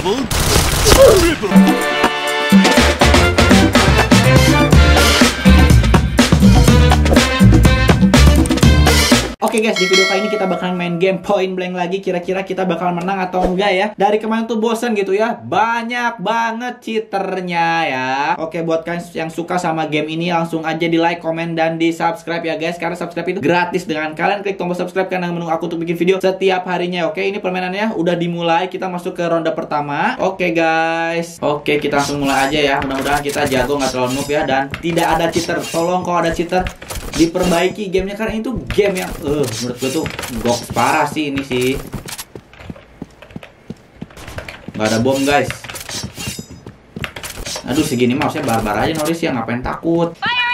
Double. Triple. Oke guys, di video kali ini kita bakalan main game Point Blank lagi. Kira-kira kita bakalan menang atau enggak ya? Dari kemarin tuh bosen gitu ya. Banyak banget cheaternya ya. Oke, buat kalian yang suka sama game ini, langsung aja di like, komen, dan di subscribe ya guys. Karena subscribe itu gratis dengan kalian klik tombol subscribe karena menunggu aku untuk bikin video setiap harinya. Oke, ini permainannya udah dimulai. Kita masuk ke ronde pertama. Oke guys. Oke, kita langsung mulai aja ya. Mudah-mudahan kita jago, nggak terlalu noob ya. Dan tidak ada cheater. Tolong kalau ada cheater diperbaiki gamenya, karena itu game yang menurut gue tuh goks parah sih ini sih. Nggak ada bom guys. Aduh, segini mah harusnya barbar aja Norris ya, ngapain takut.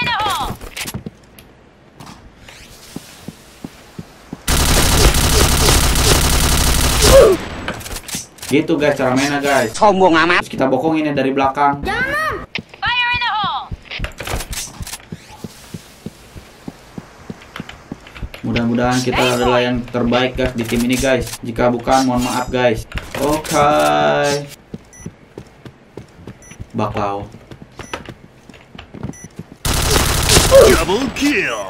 Gitu guys cara mainnya guys. Sombong amat. Terus kita bokongin ya dari belakang. Mudah-mudahan kita adalah yang terbaik guys di tim ini guys. Jika bukan, mohon maaf guys. Oke. Bakau. Double kill.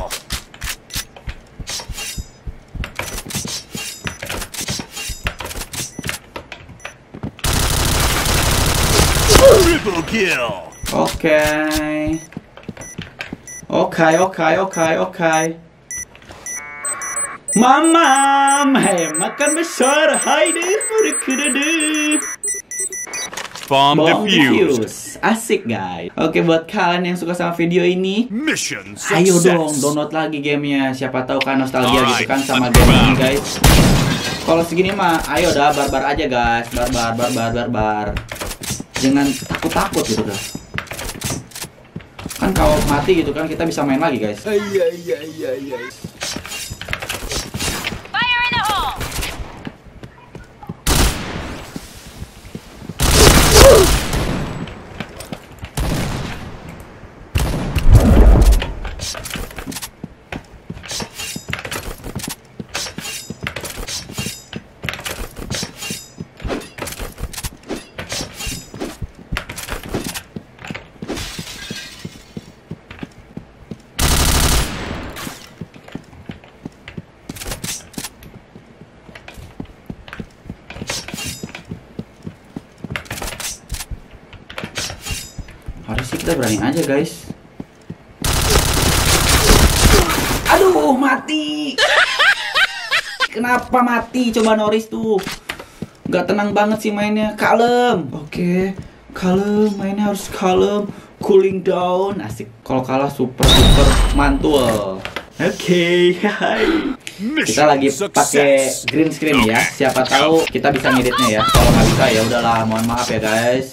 Triple kill. Oke. Oke. Mamam, hey, makan besar, hai deh, Bomb defused. defuse. Asik guys. Oke, buat kalian yang suka sama video ini, Mission ayo success. dong download lagi gamenya. Siapa tahu kan nostalgia gitu Alright, kan sama let's game ini round. guys. Kalau segini mah, ayo dah barbar aja guys, barbar. Jangan takut gitu dah. Kan kalau mati gitu kan kita bisa main lagi guys. Iya. Harusnya kita berani aja guys. Aduh, mati. Kenapa mati? Coba Norris tuh. Gak tenang banget sih mainnya. Kalem. Oke, kalem. Mainnya harus kalem. Cooling down. Asik. Kalau kalah super mantul. Oke. Kita lagi pakai green screen ya. Siapa tahu kita bisa ngeditnya ya. Kalau nggak bisa ya udahlah. Mohon maaf ya guys.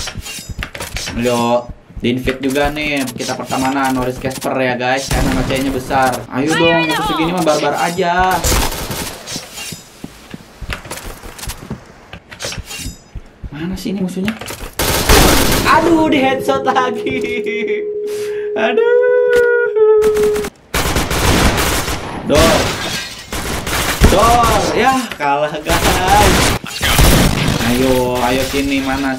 Ayo, di invite juga nih kita pertemanan Norris Casper ya guys, karena ngecehnya besar. Ayo dong, musuh segini mah barbar aja. Mana sih ini musuhnya? Aduh, di headshot lagi. Aduh. Dor, ya kalah guys. Ayo sini, mana.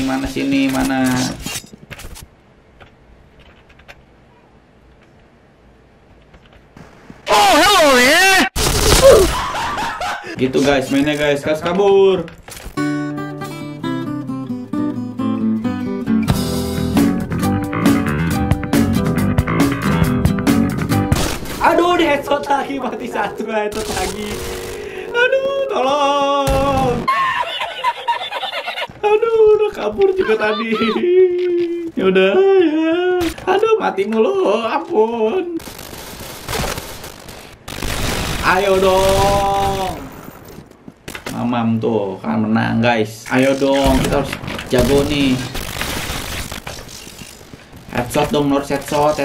Oh, hello there. Gitu guys, mainnya guys, kas kabur. Aduh, di headshot lagi, mati satu, headshot lagi. Aduh, tolong. Aduh, udah kabur juga tadi. Yaudah ya. Aduh, mati mulu, ampun. Ayo dong. Mamam tuh kan menang guys. Ayo dong, kita harus jago nih. Headshot dong, Norris, headshot.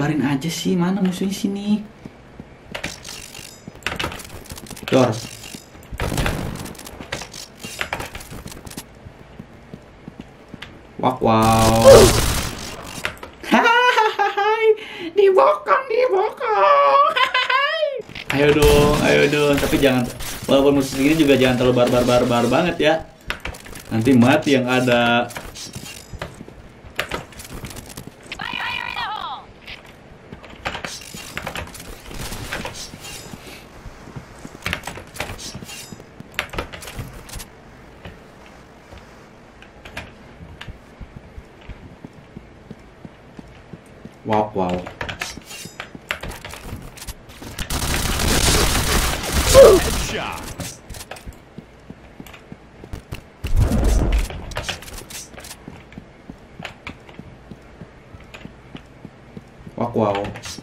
barbarin aja sih. Mana musuhnya sini? Dor. Wow. Hai, dibokong. Ayo dong. Tapi jangan, walaupun musuh segini juga jangan terlalu barbar banget ya. Nanti mati yang ada. Wow. Headshot. Wow.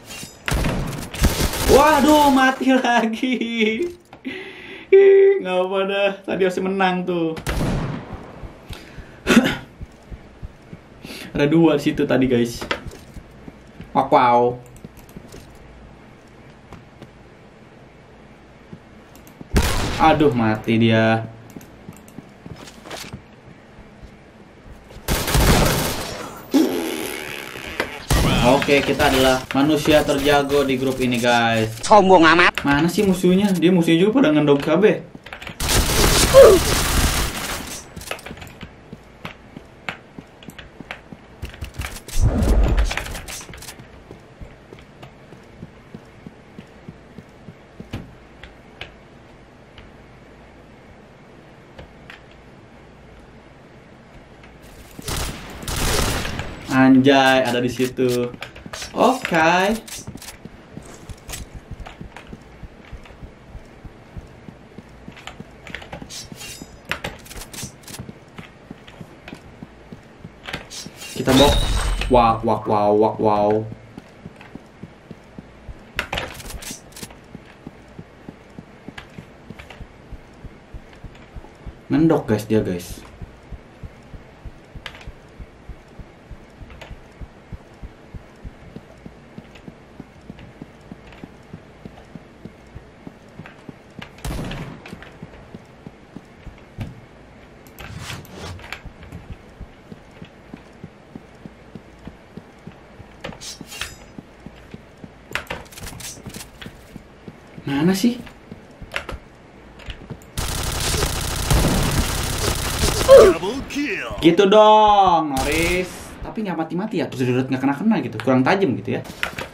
Waduh, mati lagi. Nggak apa dah. Tadi harus menang tuh. Ada 2 di situ tadi, guys. Wow. Aduh, mati dia. Oke, kita adalah manusia terjago di grup ini, guys. Sombong amat. Mana sih musuhnya? Dia musuhnya juga pada ngendog KB. Anjay, ada di situ. Oke. Kita bok. Wow. Ngendok guys dia, guys. Mana sih? Double kill. Gitu dong, Norris. Tapi nggak mati-mati ya, terus nggak kena-kena gitu, kurang tajam gitu ya.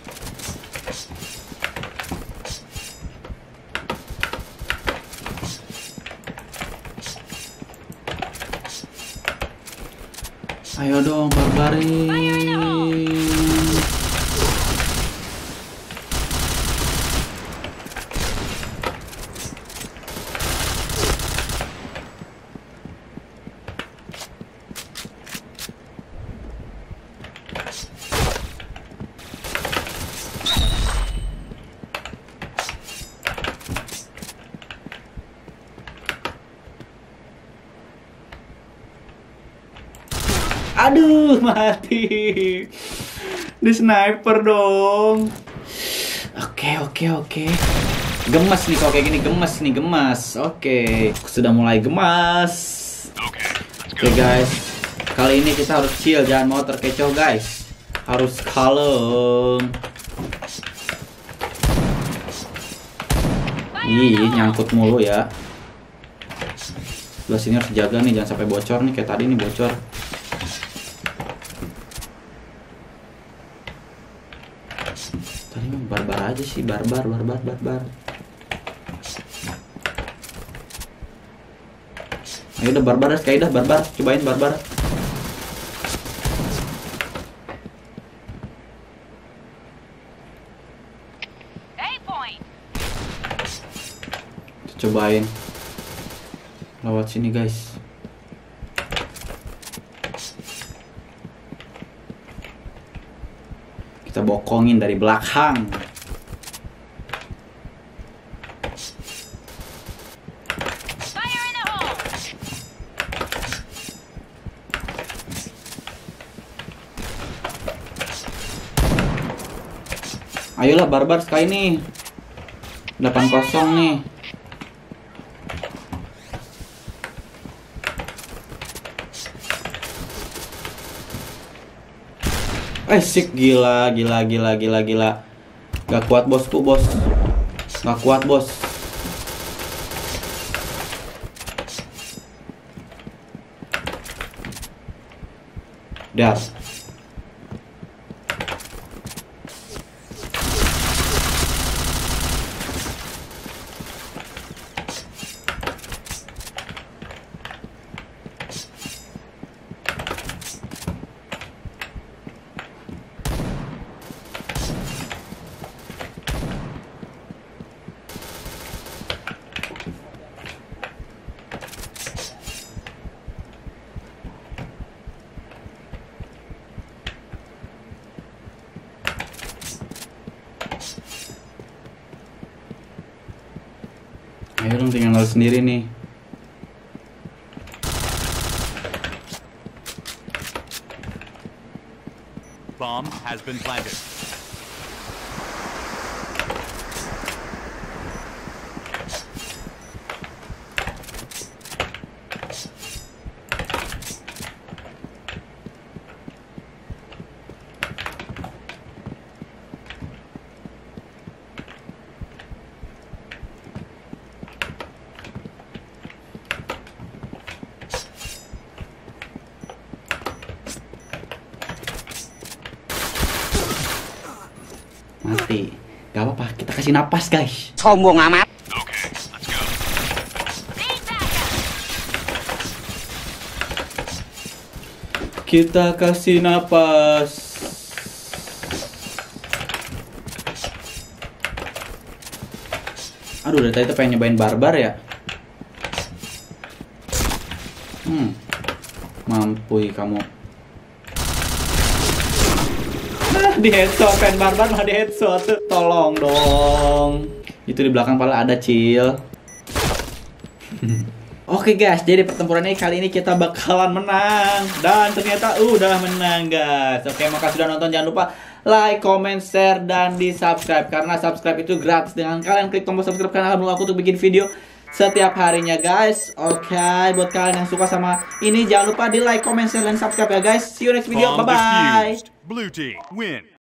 Ayo dong, barbarin. Aduh, mati. Di sniper dong. Oke. Gemes nih kalau kayak gini, gemes. Oke, sudah mulai gemas. Oke guys, kali ini kita harus chill, jangan mau terkecoh guys. Harus kalem. Ih, nyangkut mulu ya. Sebelah sini harus jaga nih, jangan sampai bocor nih kayak tadi nih bocor. Tadi mah barbar aja sih, barbar. Ayo udah barbar, sekali dah barbar, cobain barbar. Cobain lewat sini guys. Kita bokongin dari belakang. Ayolah barbar sekali nih. 8-0 nih. Sik, gila. Gak kuat bosku, bos. Gak kuat, bos. Das. Ayo dong, tinggal lo sendiri nih. Bomb has been planted. Mati. Gak apa-apa, kita kasih napas, guys. Sombong amat. Okay, let's go. Kita kasih napas. Aduh, dari tadi tuh pengen nyobain barbar ya. Mampui kamu. Di headshot, pengen barbar malah di headshot. Tolong dong. Itu di belakang pala ada, Cil. Oke guys, jadi pertempuran ini kali ini kita bakalan menang. Dan ternyata udah menang guys. Oke, makasih sudah nonton. Jangan lupa like, comment, share, dan di subscribe. Karena subscribe itu gratis. Dengan kalian klik tombol subscribe karena akan aku untuk bikin video setiap harinya guys. Oke, buat kalian yang suka sama ini jangan lupa di like, comment, share, dan subscribe ya guys. See you next video, Bomb bye bye. defused. Blue team win.